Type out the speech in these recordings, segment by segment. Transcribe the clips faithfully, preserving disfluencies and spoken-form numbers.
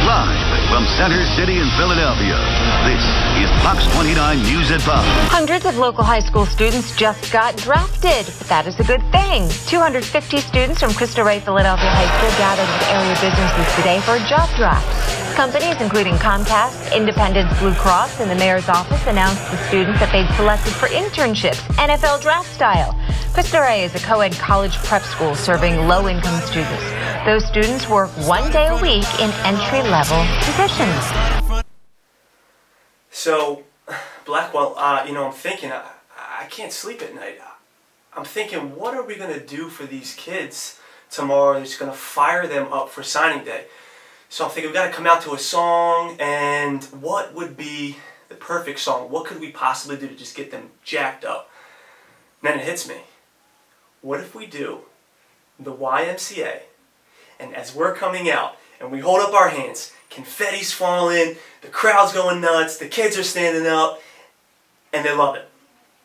Live from Center City in Philadelphia, this is Fox twenty-nine News at five. Hundreds of local high school students just got drafted, but that is a good thing. two hundred fifty students from CRISTO REY Philadelphia High School gathered with area businesses today for a job draft. Companies including Comcast, Independence Blue Cross, and the mayor's office announced the students that they'd selected for internships, N F L draft style. CRISTO REY is a co-ed college prep school serving low-income students. Those students work one day a week in entry-level positions. So, Blackwell, uh, you know, I'm thinking, I, I can't sleep at night. I'm thinking, what are we going to do for these kids tomorrow that's going to fire them up for signing day? So I'm thinking we've got to come out to a song, and what would be the perfect song? What could we possibly do to just get them jacked up? And then it hits me. What if we do the Y M C A, and as we're coming out, and we hold up our hands, confetti's falling, the crowd's going nuts, the kids are standing up, and they love it.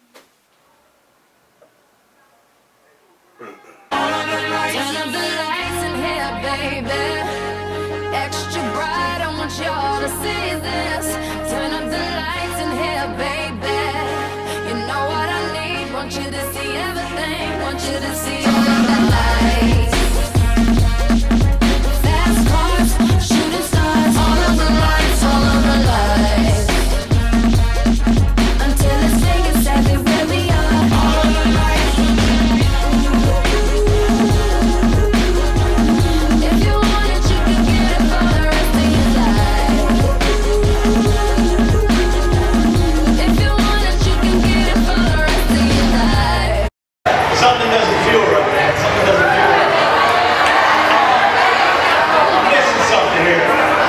Turn up the lights in here, baby. Extra bright, I want y'all to see this. Turn up the lights in here, baby. You know what I need, want you to see everything. Want you to see all of the lights. Fast cars, shooting stars, all of the lights, all of the lights. Until it's taken exactly where we are. All of the lights. If you want it, you can get it for the rest of your life. If you want it, you can get it for the rest of your life. Something doesn't feel right, man. Something doesn't feel right. I'm missing something here.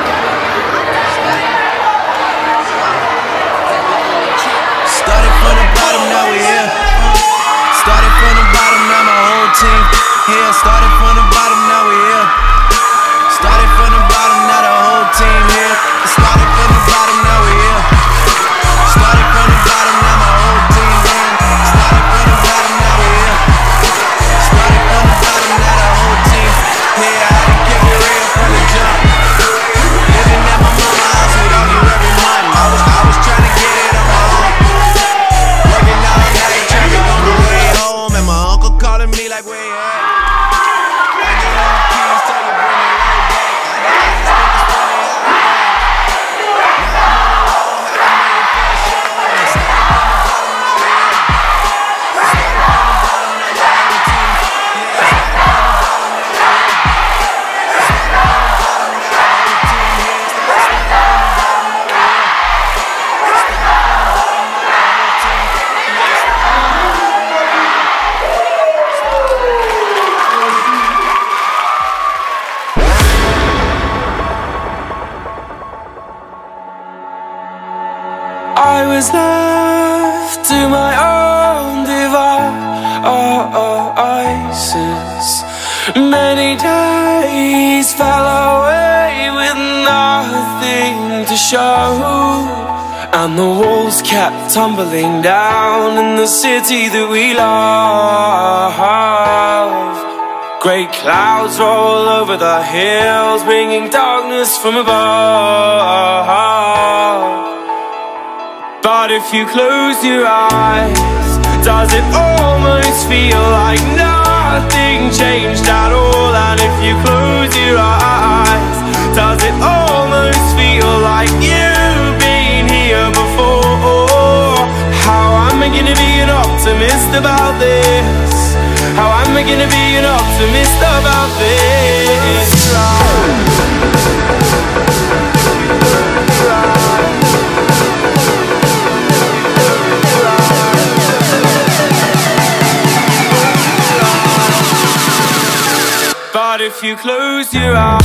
Started from the bottom, now we here. Started from the bottom, now my whole team here. Started from the bottom, now we here. Started from the bottom, now the whole team here. Started from the bottom, now we here. Started from the bottom, now my whole team here. Started from the bottom, now we here. Started from the bottom, now the whole team here. I had to keep it real from the jump. Living at my mama's house without you every month. I was, I was trying to get it on my own. Working all night, traffic on the way home, and my uncle calling me like, where you at? I get on the keys, tell you bring it right back. I just think it's funny how I act. Now I'm on the road, had a million for a show, and it started from the bottom, now we here. Started from the bottom, now my whole team. Yeah, started from the bottom, now we here. Started from the bottom, now the whole team here. Started from the bottom, now we here. Started from the bottom, now the whole team. Yeah, started from the bottom, now we here. I was left to my own devices. Many days fell away with nothing to show, and the walls kept tumbling down in the city that we love. Great clouds roll over the hills, bringing darkness from above. But if you close your eyes, does it almost feel like nothing changed at all? And if you close your eyes, does it almost feel like you've been here before? How am I gonna be an optimist about this? How am I gonna be an optimist about this? But if you close your eyes,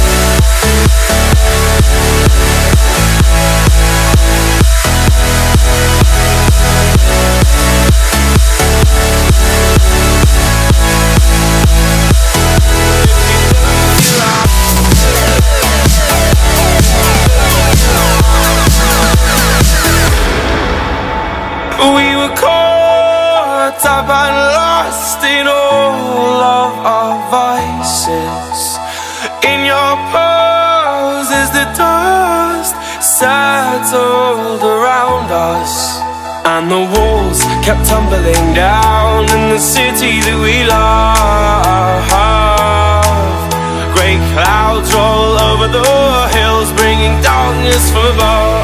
we were caught up and lost in all of our vices. In your pose as the dust settled around us, and the walls kept tumbling down in the city that we love. Great clouds roll over the hills, bringing darkness from above.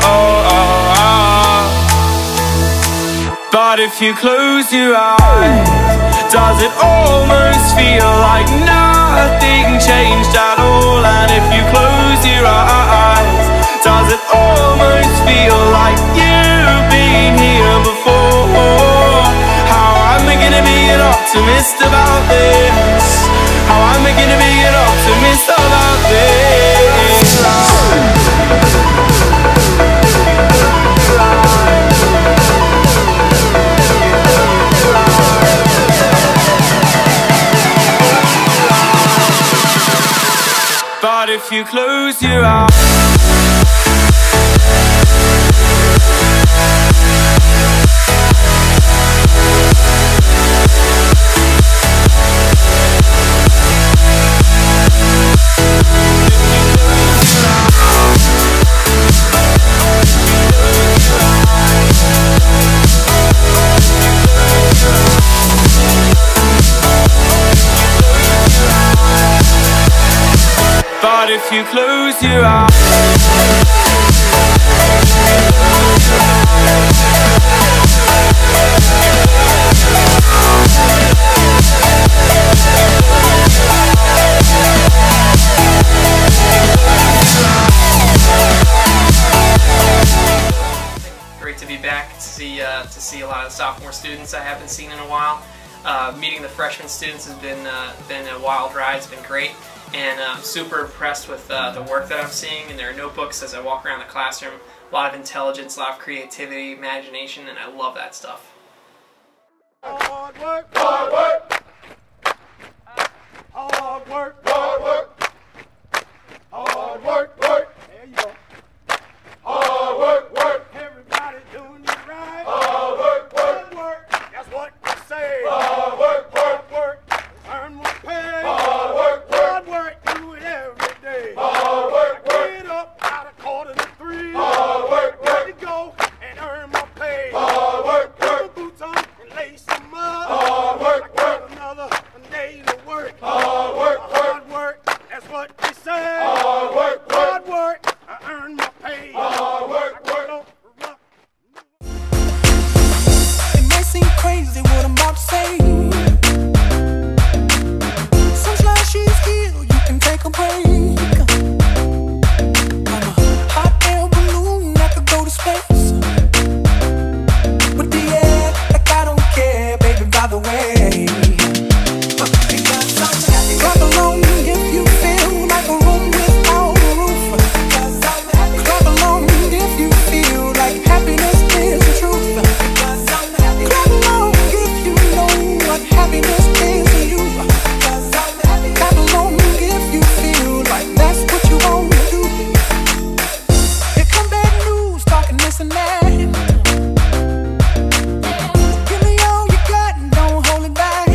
But if you close your eyes, does it almost feel like nothing changed at all? And if you close your eyes, does it almost feel like you've been here before? How am I gonna be an optimist about this? How am I gonna be an optimist about this? But if you close your eyes, but if you close your eyes, great to be back to see uh, to see a lot of sophomore students I haven't seen in a while. Uh, meeting the freshman students has been uh, been a wild ride. It's been great. And I'm super impressed with uh, the work that I'm seeing in their notebooks as I walk around the classroom. A lot of intelligence, a lot of creativity, imagination, and I love that stuff. Hard work, hard work, hard work, hard work, hard work, work. There you go. Hard work, work. Everybody doing it right. Hard work, work, work. That's what they say. Hard work, work, work. Earn more pay. Hard work, work. Hard work, do it every day. Hard work, work. Get up out of quarter to three. Hard work, work. Let me go and earn my pay. Hard work, work. Put my boots on and lace them up. Hard work, work. Another day to work. Hard work, hard work. That's what they say. Hard work, hard work. I earn my pay. Hard work, work. It may seem crazy what I'm about to say. Sunshine, she's here, you can take a break. I'm a hot air balloon that could go to space. With the air, like I don't care, baby, by the way. Clap along if you feel like a room without a roof. Clap along if you feel like happiness is the truth. Clap along if you know what happiness is to you. Clap along if you feel like that's what you want to do. Here come bad news, talking this and that. Give me all you got and don't hold it back.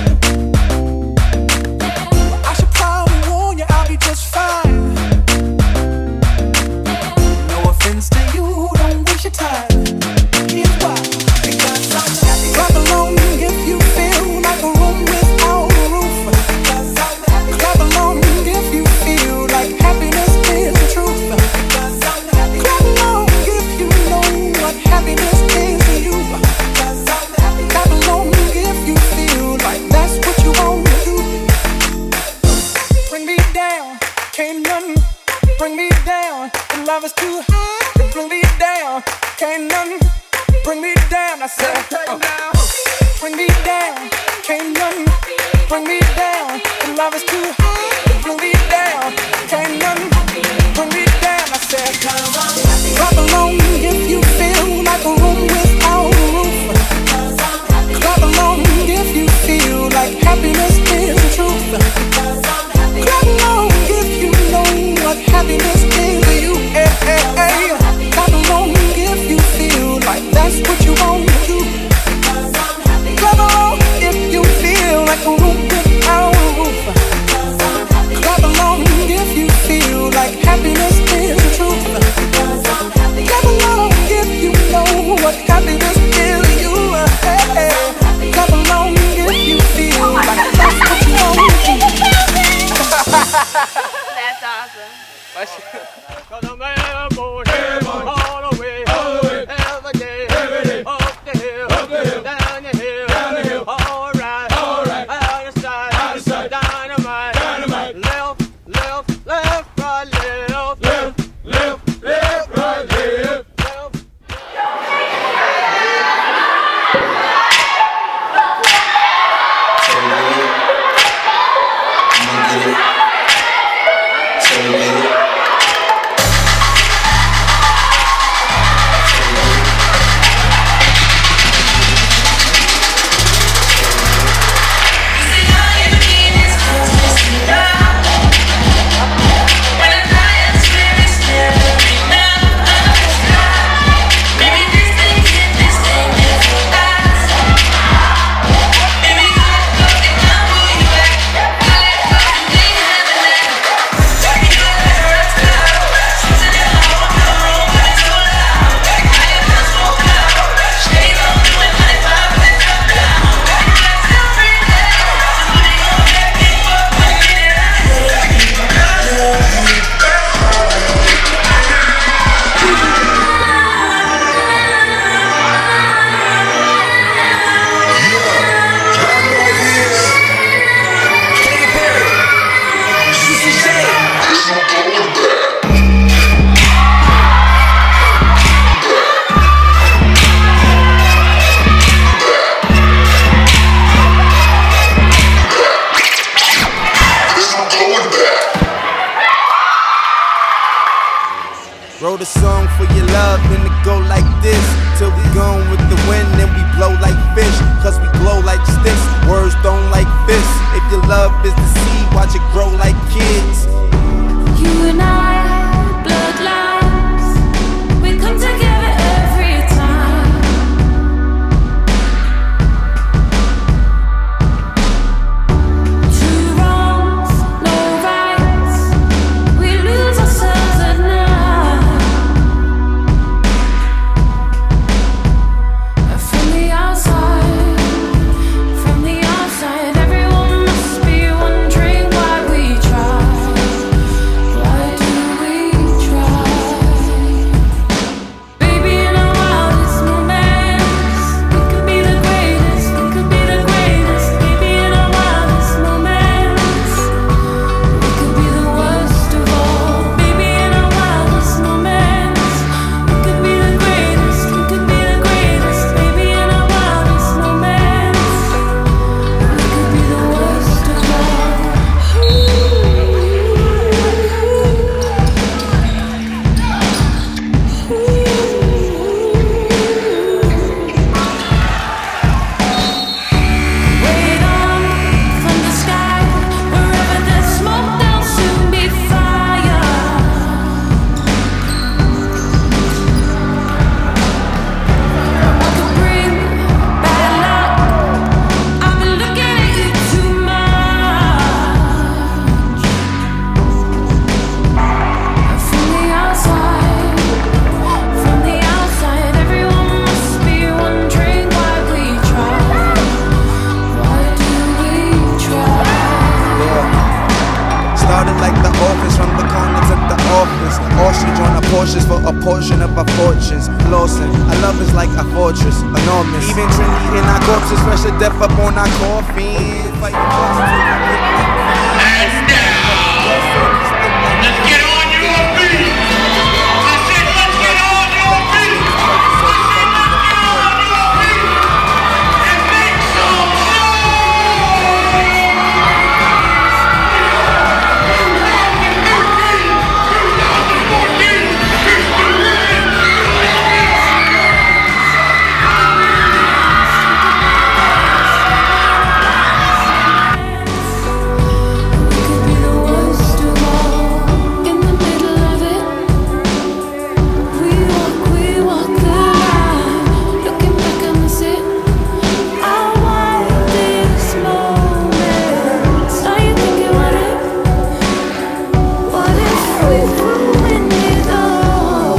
I should probably warn you, I'll be just fine. No offense to you, don't waste your time. Here's why. Because I'm happy. Clap along if you feel like a room without a roof. Clap along if you feel like happiness is the truth. Clap along if you know what happiness is to you. Clap along if you feel like that's what you want to do. Bring me down, can't nothing bring me down. The love is too high, bring me down, can't nothing bring me down. I said, uh, bring me down, can't nothing bring me down. The love is too high, bring me down, can't nothing bring me down. I said, clap along if you feel like a room without a roof. Clap along if you feel like happiness is the truth. Clap along if you know what happiness is to you. Hey, hey, hey. Clap along if you feel like that's what you want to do. Wrote a song for your love and it go like this. Till we gone with the wind and we blow like fish. Cause we glow like sticks, words don't like fists. If your love is the seed, watch it grow like kids. You and I, bloodlines, we come together every time. Two wrongs, no rights, we lose ourselves at night. From the outside, from the outside, everyone must be wondering why we try. Why do we try? Baby, in our wildest moments, we could be the greatest, we could be the greatest. Baby, in our wildest moments, we could be the worst of all. Baby, in our wildest moments, we could be the greatest, we could be the greatest. Baby, in our wildest moments, we could be the worst of all. Wait on from the sky, wherever there's smoke, there'll soon be fire. I could bring bad luck. I've been looking at you too much. From the outside, from the outside, everyone must be wondering why we try. Why do we try? Started like the office, from the corner to the office. Ostrich on a Porsches for a portion of our fortunes. Lawson, our love is like a fortress, enormous. Even Trinity in our corpses, fresh to death up on our coffin. Let's get on your feet. I said, let's get on your feet. I said, let's get on your feet and make some We could be the worst of all. In the middle of it, we walk, we walk the line. Looking back, I miss it. Our wildest moments. Are you thinking what if? What if we ruined it all?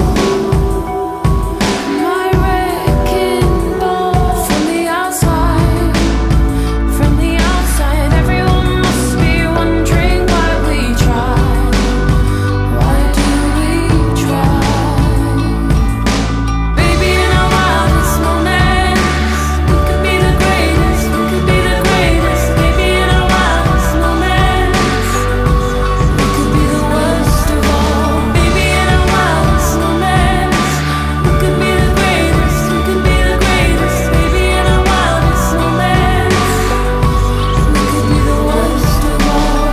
My wrecking ball. From the outside, from the outside, everyone must be wondering why we try. Why do we try? Baby, in our wildest moments, we could be the greatest, we could be the greatest. Baby, in our wildest moments, we could be the worst of all. Baby, in our wildest moments, we could be the greatest, we could be the greatest. Baby, in our wildest moments, we could be the worst of all.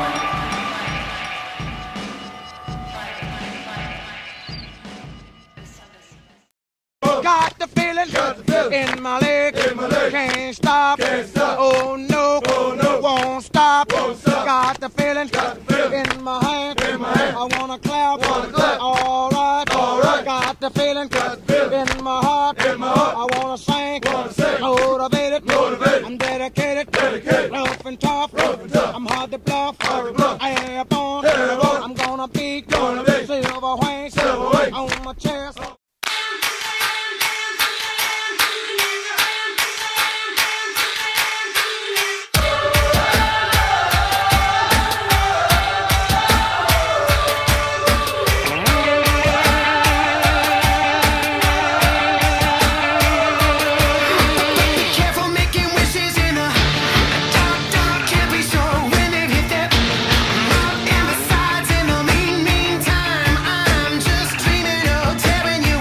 Got the feeling in my leg, can't stop, oh no, won't stop, got the feeling in my hand, I wanna clap, alright, got the feeling in my heart, I wanna sing, motivated, I'm dedicated, rough and tough, I'm hard to bluff, airborne, I'm gonna be silver wings on my chest. Careful making wishes in a dark, dark, can't be so when it hit that rock in the sides in the mean, mean time. I'm just dreaming of tearing you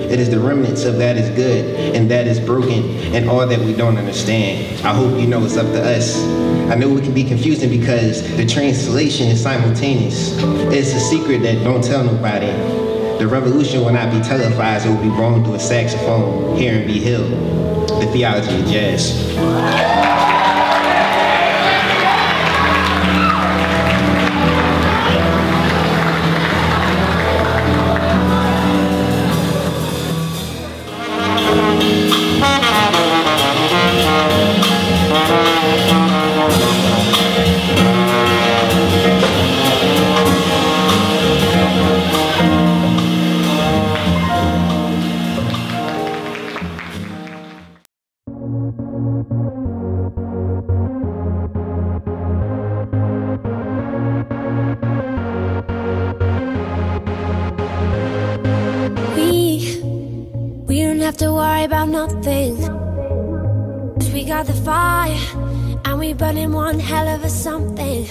It is the remnants of that is good and that is broken and all that we don't understand. I hope you know it's up to us. I know it can be confusing because the translation is simultaneous. It's a secret that don't tell nobody. The revolution will not be televised, it will be blown through a saxophone here in B Hill. The theology of jazz. Have to worry about nothing. We got the fire and we burning one hell of a something.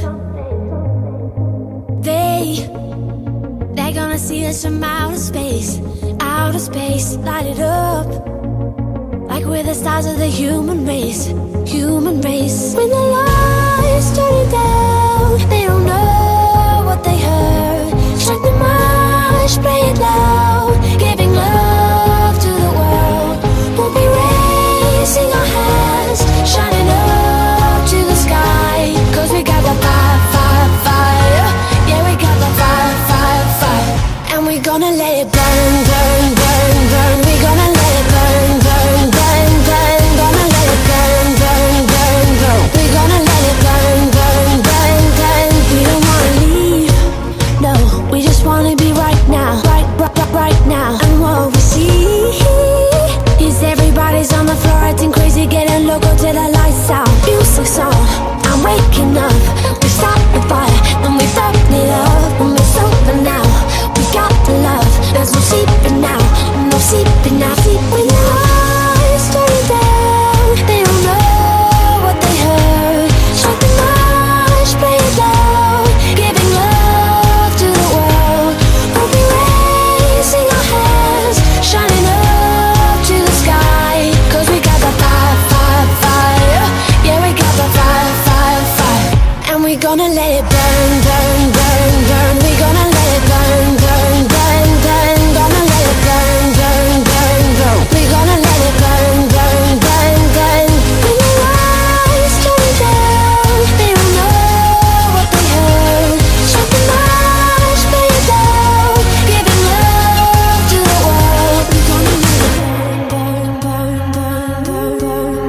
They, they're gonna see us from outer space, outer space, light it up like we're the stars of the human race, human race. When the lights turn it down, they don't know what they heard. Strike the march, play it loud, giving love to the world. We'll be raising our hands, shining up to the sky. Cause we got the fire, fire, fire. Yeah, we got the fire, fire, fire. And we're gonna let it burn, burn, burn, burn. We're gonna let it burn, burn, burn, burn. Gonna let it burn, burn, burn, burn. We're gonna let it burn, burn, burn, burn. We don't wanna leave, no. We just wanna be right now, right, right, right now. And what we see is everybody's on the floor acting crazy, getting loco till the lights out. Music's on, I'm waking up. We stopped the fire, then we burn it up. And it's over now, we got the love. There's no sleeping now, no sleeping now. When the lights turn down, they don't know what they heard. Strike the march, play it loud, giving love to the world. We'll be raising our hands, shining up to the sky. Cause we got the fire, fire, fire. Yeah, we got the fire, fire, fire. And we're gonna let it burn, burn, burn, burn. We're gonna let it burn, burn, burn, burn. Gonna let it burn, burn, burn, burn. We're gonna let it burn, burn, burn, burn. When the lights turn down, they don't know what they heard. Strike the march, play it loud, giving love to the world. We're gonna let it burn, burn, burn, burn, burn,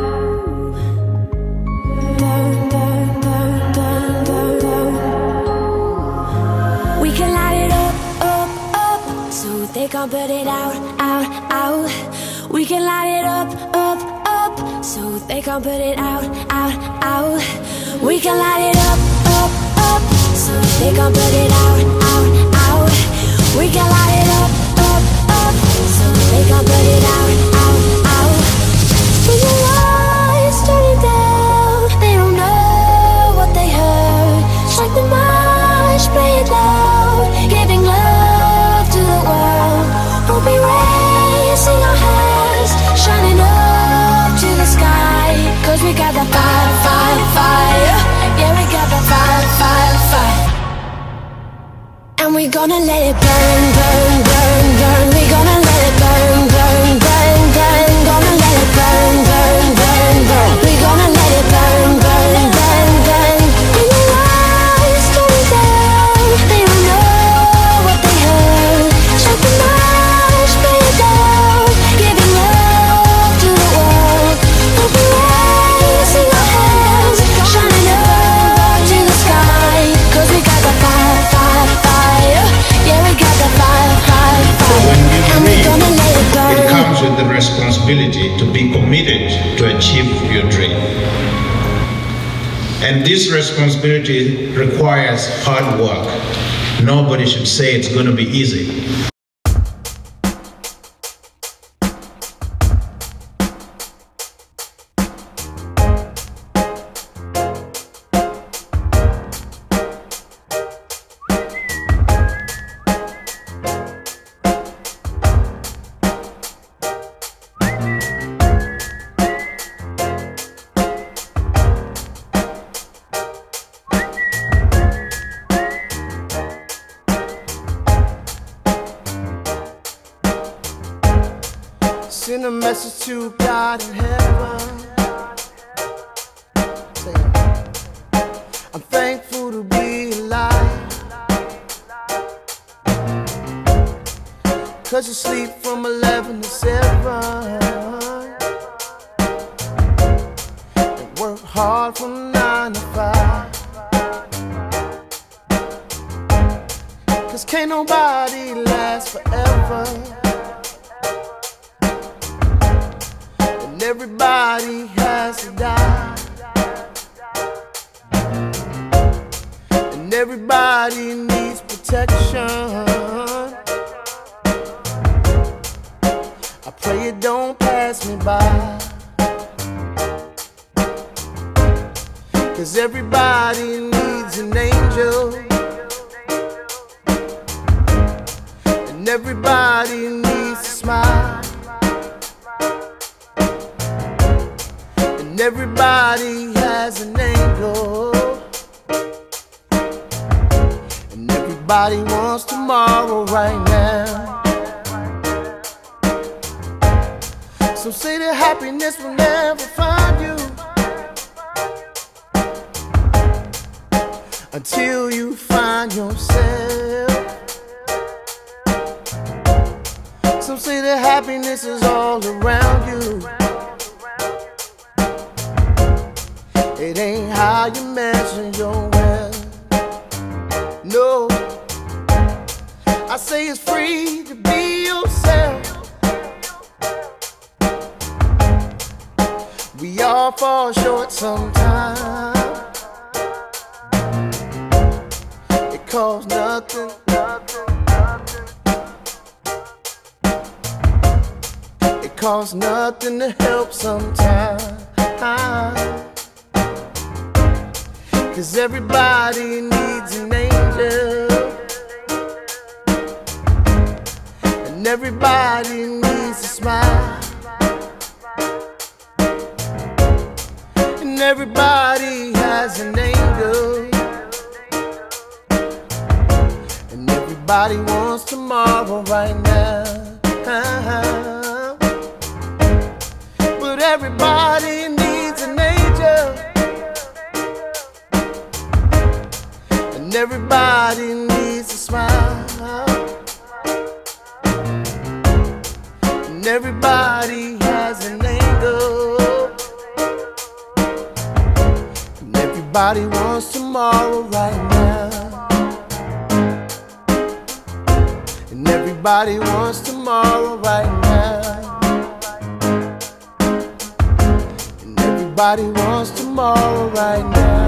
burn, burn, burn, burn, burn, burn. We can light it up, up, up, so they can't put it out, out, out. We can light it up, up, up, so they can't put it out, out, out. We can light it up, up, up, so they can't put it out, out, out. We can light it up, up, up, so they can't put it out, out, out. When the lights turn it down, they don't know what they heard. Strike the march, play it loud, giving love to the world. We'll be raising our hands, shining up to the sky. Cause we got the fire, fire, fire. Yeah, we got the fire, fire, fire. And we're gonna let it burn, burn, burn, burn. We're gonna let it burn, burn, burn, burn. Gonna let it burn, burn, burn, burn. We're gonna let it burn, burn, burn, burn. When the lights turn down, they don't know what they heard. Strike the march, play it loud, giving love to the world. We'll be raising our hands, shining up to the sky. Cause we got the fire, fire, fire. Yeah, we got the fire, fire, fire. And we're gonna let it burn. It comes with the responsibility to be committed to achieve your dream. And this responsibility requires hard work. Nobody should say it's going to be easy. Send a message to God in heaven. Say, I'm thankful to be alive. Cause you sleep from eleven to seven and work hard from nine to five. Cause can't nobody last forever, and everybody has to die, and everybody needs protection. I pray it don't pass me by, cause everybody needs an angel, and everybody needs a smile, and everybody has an angle, and everybody wants tomorrow right now. So say that happiness will never find you until you find yourself. Some say that happiness is all around you. It ain't how you measure your wealth. No, I say it's free to be yourself. We all fall short sometimes. It costs nothing, nothing, nothing. It costs nothing to help sometimes. Cause everybody needs an angel, and everybody needs a smile, and everybody has an angel, and everybody wants tomorrow right now. But everybody needs an angel, and everybody needs a smile, and everybody has an angle, and everybody wants tomorrow right now, and everybody wants tomorrow right now, and everybody wants tomorrow right now.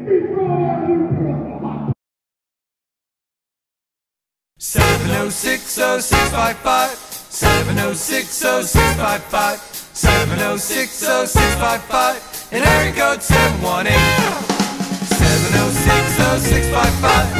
seven oh six oh six five five, seven oh six oh six five five, seven oh six oh six five five, and area code seven one eight. seven oh six oh six five five,